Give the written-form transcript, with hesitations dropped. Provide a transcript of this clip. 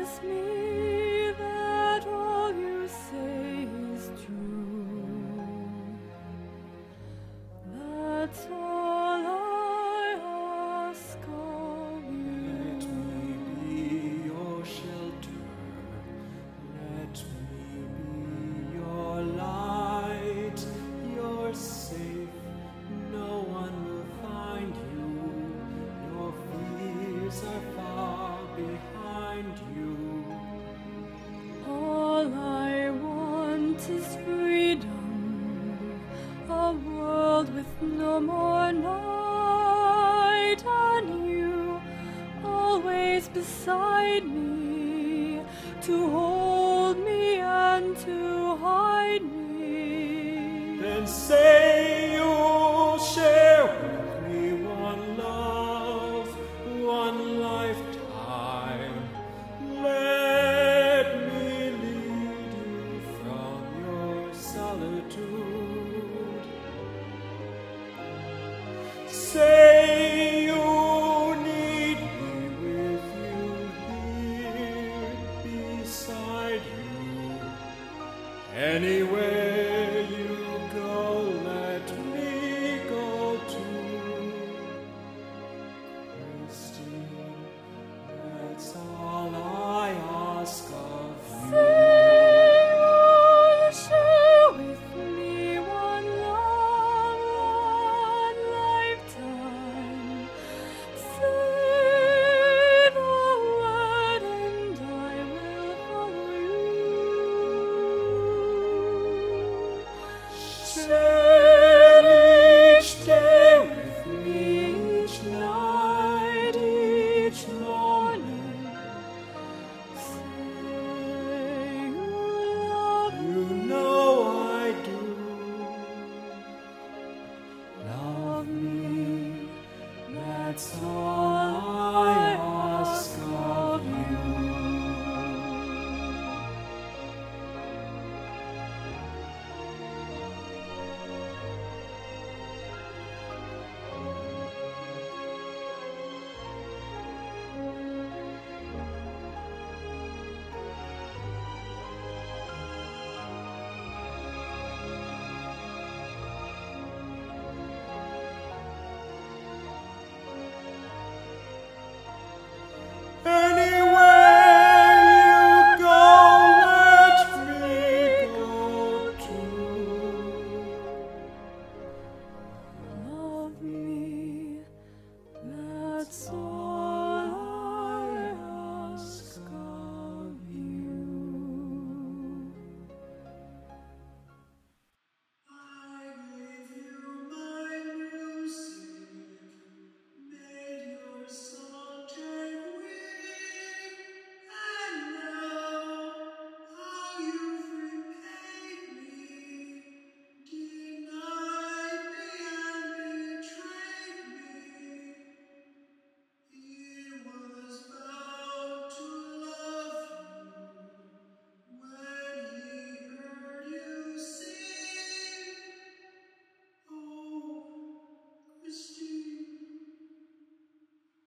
promise me that all you say is true. That's all I ask of you. Let me be your shelter. Let me be your light. You're safe. No one will find you. Your fears are far behind you. All I want is freedom, a world with no more night, and you always beside me, to hold me and to hide me. Then say you'll share with me one love, one lifetime. Let me lead you from your solitude. Say you need me with you here beside you. Anywhere you go, let me go too. Christine, that's all I ask of you. Say you'll share with me one love, one lifetime. Say the word and I will follow you. Share each day with me, each night, each morning. Say you love You know I do. love me. That's all I ask of you. Anywhere you go, let me go too. Love me, that's all.